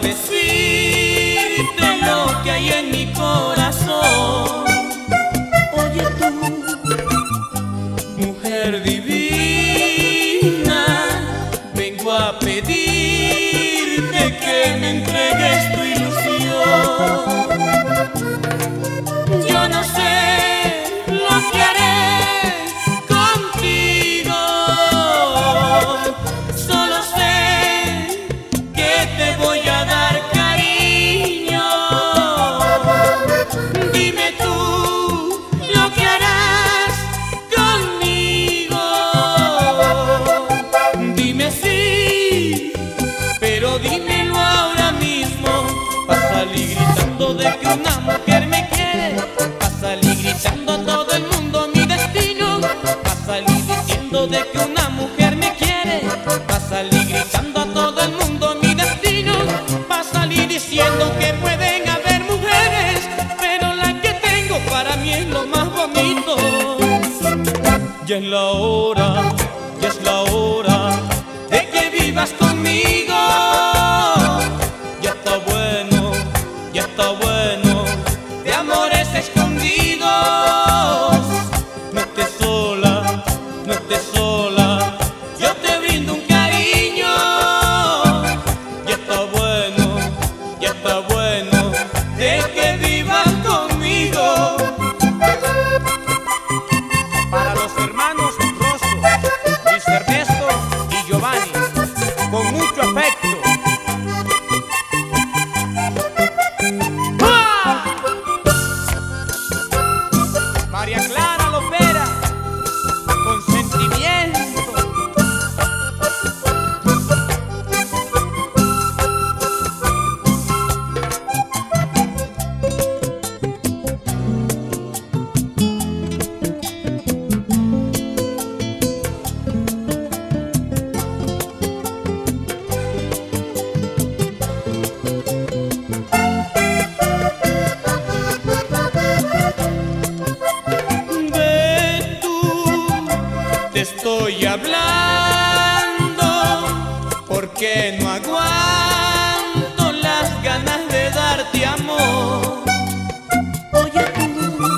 decirte lo que hay en mi corazón. Oye tú, mujer divina, vengo a pedirte que me entregues tu ilusión. Yo no sé lo que haré contigo, solo sé que te voy a dar cariño. Dime tú lo que harás conmigo. Dime sí, pero dímelo ahora mismo. Vas a salir gritando de que una mujer me quiere, vas a salir gritando a todo el mundo mi destino, vas a salir diciendo de que una mujer me quiere, vas a salir gritando a todo el mundo mi destino, vas a salir diciendo que pueden haber mujeres, pero la que tengo para mí es lo más bonito. Ya es la hora, ya es la hora de que vivas conmigo. Ya está bueno, ya está bueno de amores escondidos. No estés sola, no estés sola, yo te brindo un cariño. Ya está bueno de que vivas conmigo. Para los hermanos Rosso, Luis Ernesto y Giovanni, con mucho afecto. ¡Ah! María Clara Lopera, con sentimiento. Ve tú, te estoy hablando porque no aguanto las ganas de darte amor. Oye tú,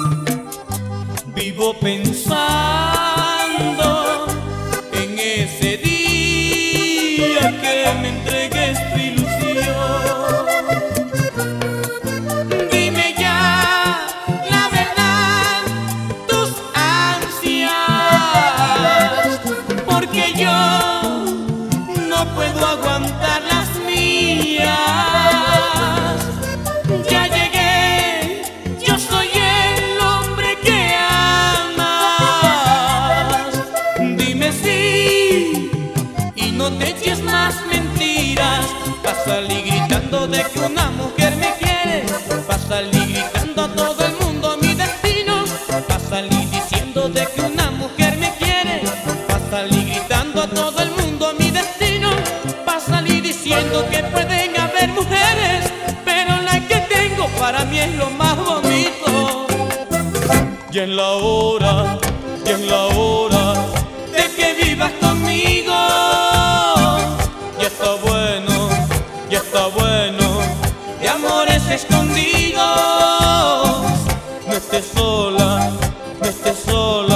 vivo pensando en ese día que me entregues tu ilusión. Dime ya la verdad, tus ansias, porque yo no puedo aguantar las mías. Ya llegué, yo soy el hombre que amas. Dime sí y no te eches más mentiras. Vas a salir gritando de que una mujer me quiere, vas a salir gritando a todo el mundo mi destino, vas a salir diciendo de que una mujer me quiere, vas a salir gritando a todo el mundo mi destino, vas a salir diciendo que pueden haber mujeres, pero la que tengo para mí es lo más bonito. Ya es la hora, ya es la hora de que vivas conmigo. Ya está bueno de amores escondidos. No estés sola, no estés sola.